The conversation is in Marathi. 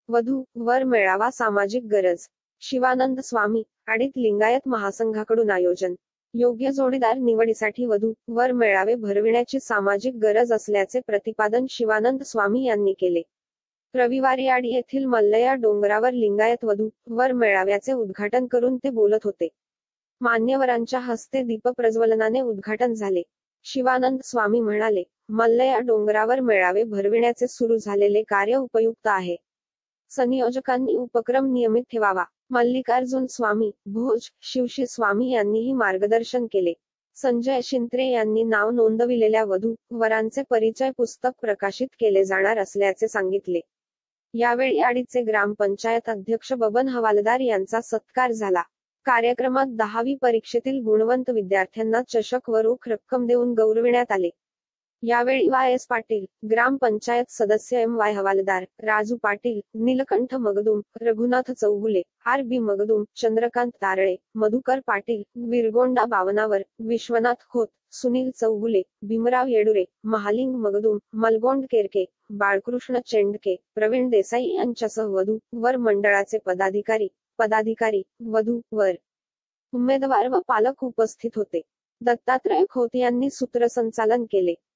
वधू वर मेळावा सामाजिक गरज. शिवानंद स्वामी, आडीत लिंगायत महासंघाकडून आयोजन. योग्य जोडीदार निवडीसाठी वधू वर मेळावे भरविण्याची सामाजिक गरज असल्याचे प्रतिपादन शिवानंद स्वामी यांनी केले. रविवारी आडी येथील मल्लया डोंगरावर लिंगायत वधू वर मेळाव्याचे उद्घाटन करून ते बोलत होते. मान्यवरांच्या हस्ते दीपप्रज्वलनाने उद्घाटन झाले. शिवानंद स्वामी म्हणाले, मल्लया डोंगरावर मेळावे भरविण्याचे सुरू झालेले कार्य उपयुक्त आहे. संयोजकांनी उपक्रम नियमित ठेवावा. मल्लिकार्जुन स्वामी, भोज, शिवशी स्वामी यांनीही मार्गदर्शन केले. संजय शिंत्रे यांनी नाव नोंदविलेल्या वधू वरांचे परिचय पुस्तक प्रकाशित केले जाणार असल्याचे सांगितले. यावेळी आडीचे ग्रामपंचायत अध्यक्ष बबन हवालदार यांचा सत्कार झाला. कार्यक्रमात 10वी परीक्षेतील गुणवंत विद्यार्थ्यांना चषक व रोख रक्कम देऊन गौरविण्यात आले. यावेळी वाय.एस. पाटील, ग्रामपंचायत सदस्य एम.वाय. हवालदार, राजू पाटील, नीलकंठ मगदूम, रघुनाथ चौगुले, आर.बी. मगदूम, चंद्रकांत तारळे, मधुकर पाटील, विरगोंडा बावनावर, विश्वनाथ खोत, सुनील चौगुले, भीमराव येडुरे, महालिंग मगदूम, मलगोंड केरके, बाळकृष्ण चेंडके, प्रवीण देसाई यांच्यासह वधू वर मंडळाचे पदाधिकारी, वधू वर उमेदवार व पालक उपस्थित होते. दत्तात्रय खोत यांनी सूत्रसंचालन केले.